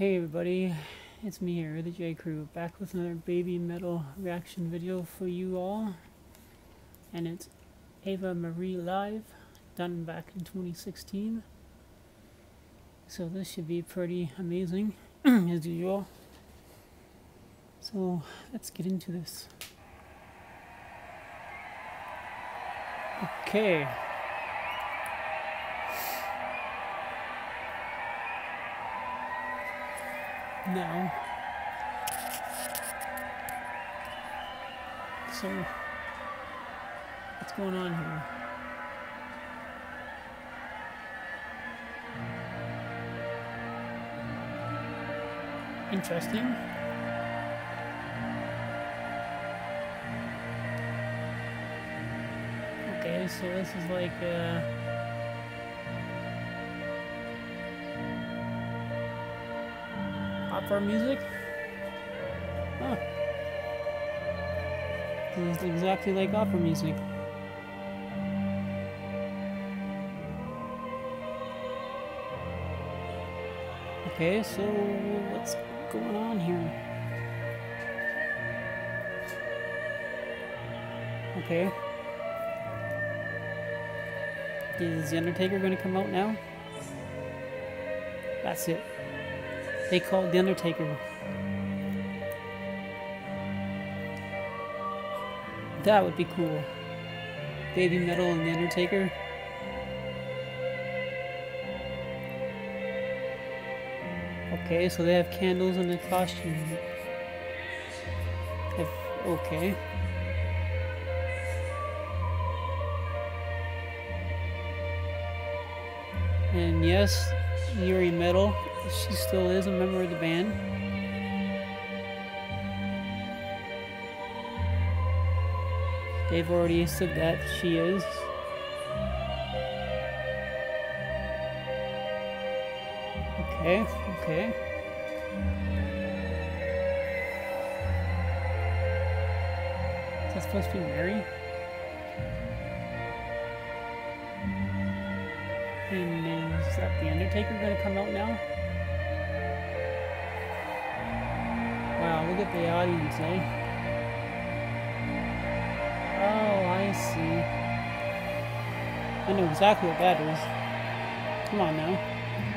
Hey everybody, it's me here, the J Crew, back with another baby metal reaction video for you all. And it's Avamarie Live, done back in 2016. So this should be pretty amazing, as usual. So let's get into this. Okay. Now, so what's going on here? Interesting. Okay, so this is like opera music? Huh. This is exactly like opera music. Okay, so what's going on here? Okay. Is the Undertaker gonna come out now? That's it. They called the Undertaker. That would be cool. Baby Metal and the Undertaker. Okay, so they have candles in the costume. Okay. And yes, Yuri Metal, she still is a member of the band. They've already said that she is. Okay, okay. Is that supposed to be Mary? And is that the Undertaker gonna come out now? Wow, look at the audience, eh? Oh, I see. I know exactly what that is. Come on now.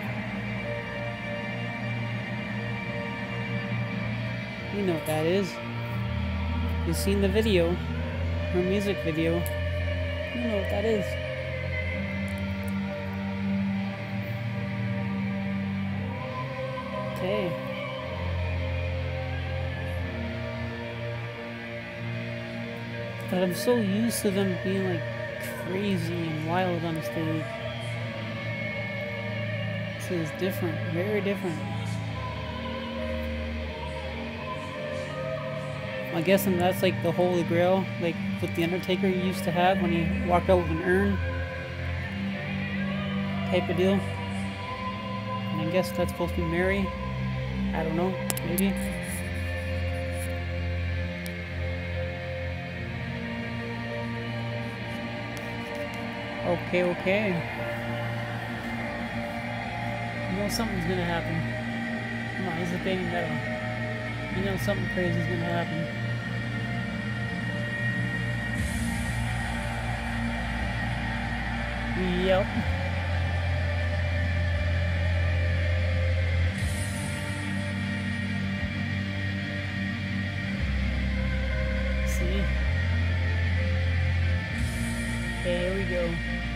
You know what that is. You've seen the video. Her music video. You know what that is. Okay. But I'm so used to them being like crazy and wild on the stage. This is different, very different. I guess that's like the Holy Grail, like what the Undertaker used to have when he walked out with an urn type of deal. And I guess that's supposed to be Mary. I don't know, maybe. Okay, okay. You know something's gonna happen. Come on, this is baby metal. You know something crazy is gonna happen. Yep. See? There we go.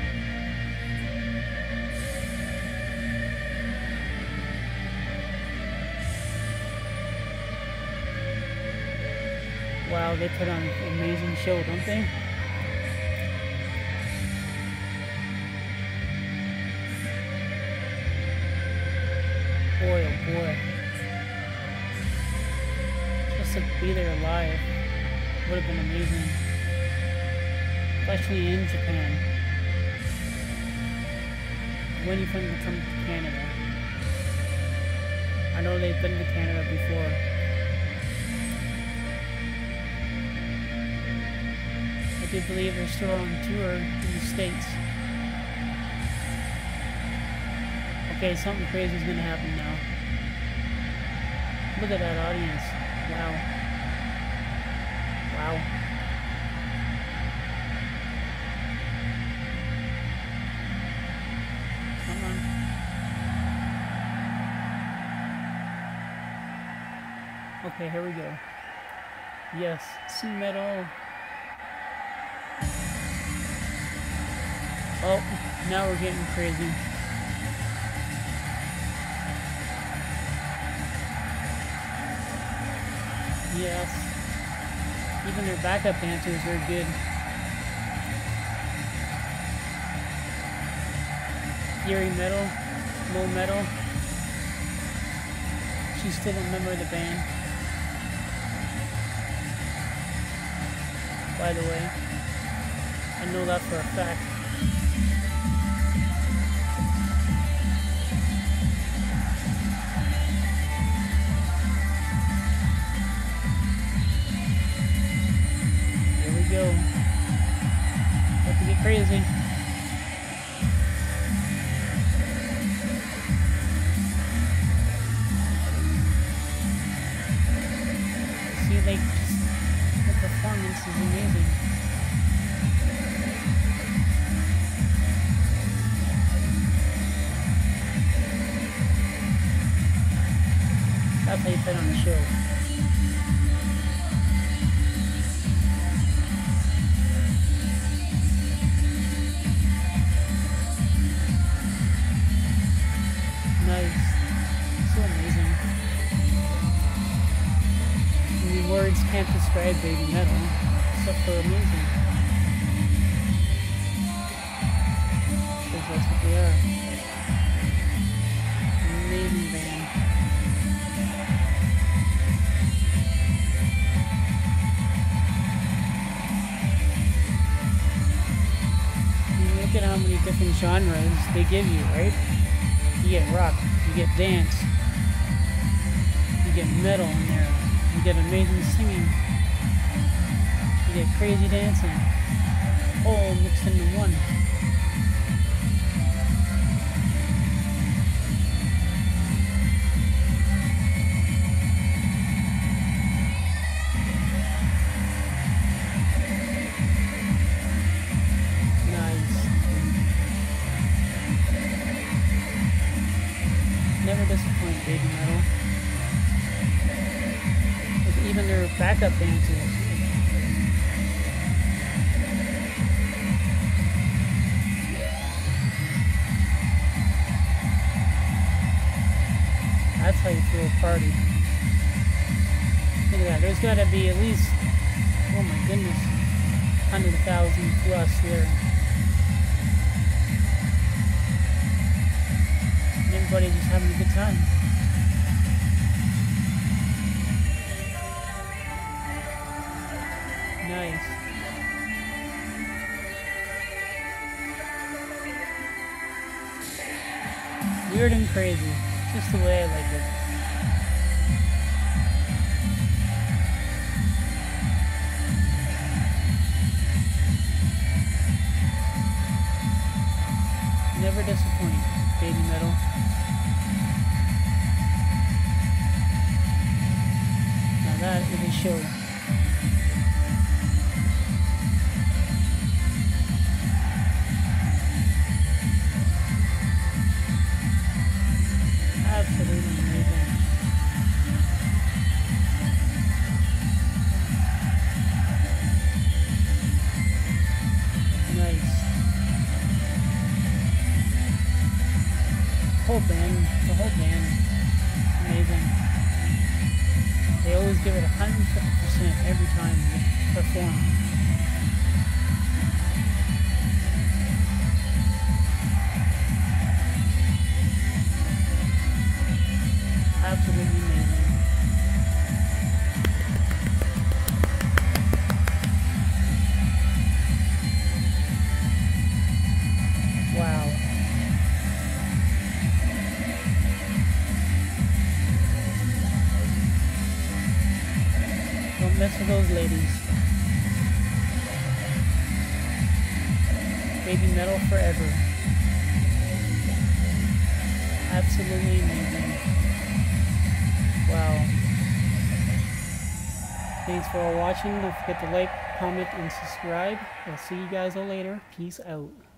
Wow, they put on an amazing show, don't they? Boy, oh boy. Just to be there live would have been amazing. Especially in Japan. Waiting for them to come to Canada. I know they've been to Canada before. I do believe they're still on tour in the States. Okay, something crazy is gonna happen now. Look at that audience. Wow. Wow. Come on. Okay, here we go. Yes, sea metal. Oh, now we're getting crazy. Yes. Even their backup dancers are good. Fury metal, low metal. She's still a member of the band. By the way, I know that for a fact. Here we go. About to get crazy. See, like, the performance is amazing. That's how you put on the show. Nice. So amazing. I mean, words can't describe baby metal, except for amazing. Because that's what they are. Amazing band. Look at how many different genres they give you, right? You get rock, you get dance, you get metal in there, you get amazing singing, you get crazy dancing, all mixed into one. Never disappoint baby metal. With even their backup dancers. That's how you throw a party. Look at that. There's got to be at least, oh my goodness, 100,000 plus there. Everybody just having a good time. Nice. Weird and crazy. Just the way I like it. Never disappoint, baby metal. Now that is a show. Absolutely amazing. Nice. The whole band, amazing. They always give it 150% every time they perform. Absolutely amazing. Wow. Don't mess with those ladies. Baby metal forever. Absolutely amazing. Wow. Thanks for all watching. Don't forget to like, comment, and subscribe. I'll see you guys all later. Peace out.